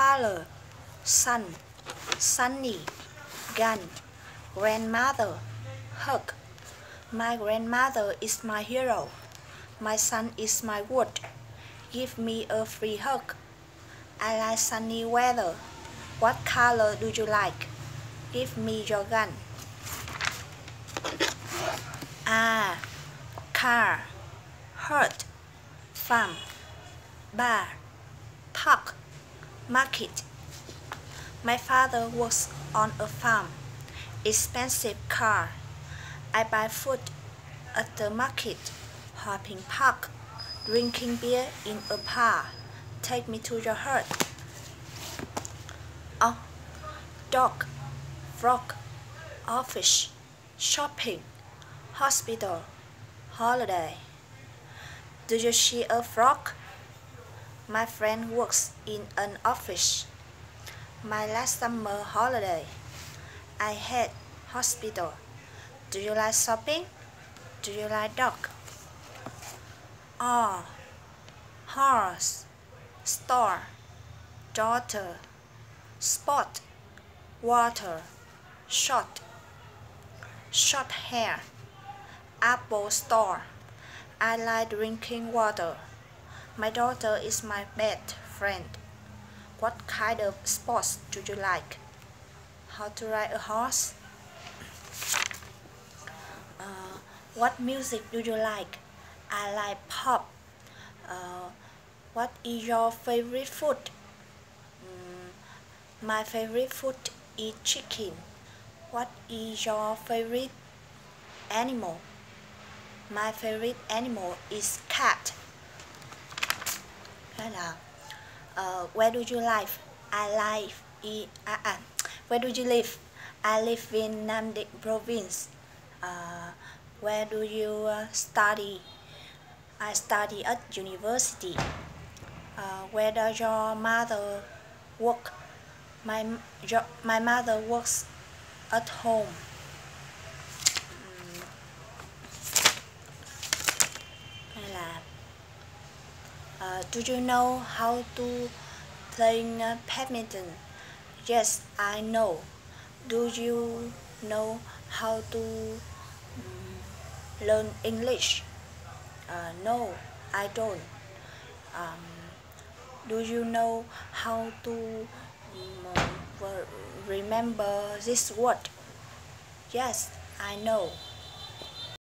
color? Sun, sunny, gun, grandmother, hug. My grandmother is my hero. My son is my wood. Give me a free hug. I like sunny weather. What color do you like? Give me your gun. Ah, car, hurt, farm, bar, park, market. My father works on a farm. Expensive car. I buy food at the market. Hopping park. Drinking beer in a bar. Take me to your hut. Oh, dog, frog, office, shopping, hospital, holiday. Do you see a frog? My friend works in an office. My last summer holiday. I had hospital. Do you like shopping? Do you like dog? Oh, horse, store, daughter, spot, water, short, short hair, apple store. I like drinking water. My daughter is my best friend. What kind of sports do you like? How to ride a horse? What music do you like? I like pop. What is your favorite food? My favorite food is chicken. What is your favorite animal? My favorite animal is cat. Thế là where do you live? I live in where do you live? I live in Nam Định province. Where do you study? I study at university. Where does your mother work? My mother works at home. Hay là do you know how to play badminton? Yes, I know. Do you know how to learn English? No, I don't. Do you know how to remember this word? Yes, I know.